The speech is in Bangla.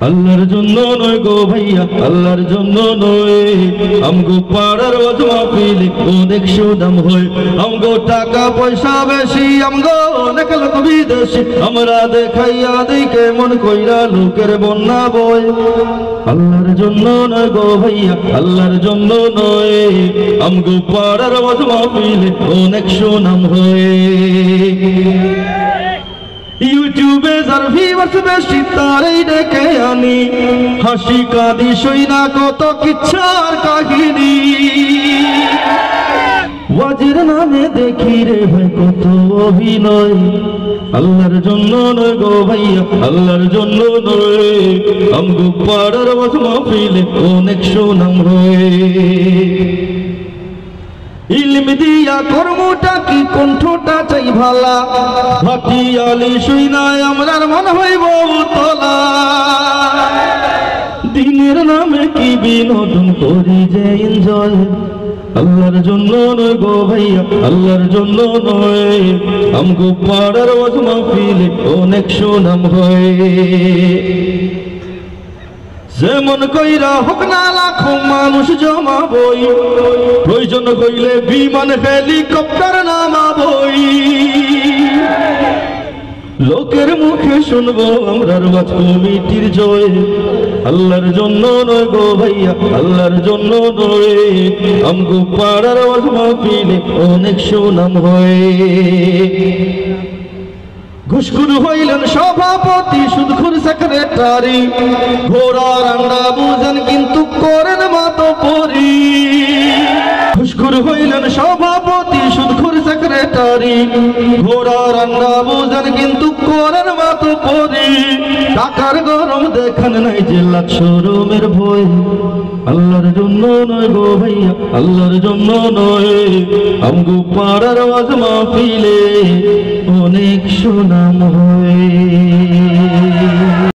আল্লাহর জন্য নয় গো ভাইয়া, আল্লাহর জন্য নয়। আমগো পাড়ার ওয়াজ মাহফিলে অনেক সুনাম হয়, আমগো টাকা পয়সা বেশি, আমগো অনেক লোক বিদেশি, আমরা দেখাইয়া দেই কেমন কইরা লোকের বন্যা বয়। আল্লাহর জন্য নয় গো ভাইয়া, আল্লাহর জন্য নয়। আমগো পাড়ার ওয়াজ মাহফিলে অনেক সুনাম হয়। ইউটিউবে যার ভিউয়ার্স বেশি তারই ডেকে আনি, হাসি কাঁদি সই না কত কিচ্ছার কাহিনী। ওয়াজের নামে দেখি রে ভাই কত অভিনয়, আল্লাহর জন্য নয় গো ভাইয়া, আল্লাহর জন্য নয়। আমগো পাড়ার ওয়াজ মাহফিলে অনেক সুনাম হয়। ইলম দিয়া কর্মটা কি কণ্ঠটা চাই ভালা, ভাটিয়ালি শুই নাই আমরার মন হইব তোলা। দিনের নামে কি বিনোদন করি যে এনজয়, আল্লাহর জন্য নয় গো ভাইয়া, আল্লাহর জন্য নয়। আমগো পাড়ার ওয়াজ মাহফিলে অনেক সুনাম হয়। যেমন কইরা হোক না লাখো মানুষ জমাবই, প্রয়োজন হইলে বিমান হেলিকপ্টার নামাবই। লোকের মুখে শুনবো আমরার ওয়াজ কমিটির জয়, আল্লাহর জন্য নয় গো ভাইয়া, আল্লাহর জন্য নয়। আমগো পাড়ার ওয়াজ মাহফিলে অনেক সুনাম হয়। ঘুষখুর হইলেন সভাপতি, সুদখুর সেক্রেটারি, ঘোড়ার আন্ডা বুঝেন কিন্তু করেন মাতব্বরি। ঘুষখুর হইলেন সভাপতি, সুদখুর সেক্রেটারি, ঘোড়ার আন্ডা বুঝেন কিন্তু করেন মাতব্বরি। টাকার গরম দেখেন নাই যে লাখ শরমের ভয়, আল্লাহর জন্য নয় গো ভাইয়া, আল্লাহর জন্য নয়। আমগো পাড়ার ওয়াজ মাহফিলে অনেক সুনাম হয়।